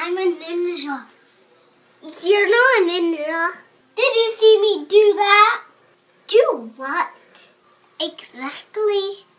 I'm a ninja. You're not a ninja. Did you see me do that? Do what? Exactly.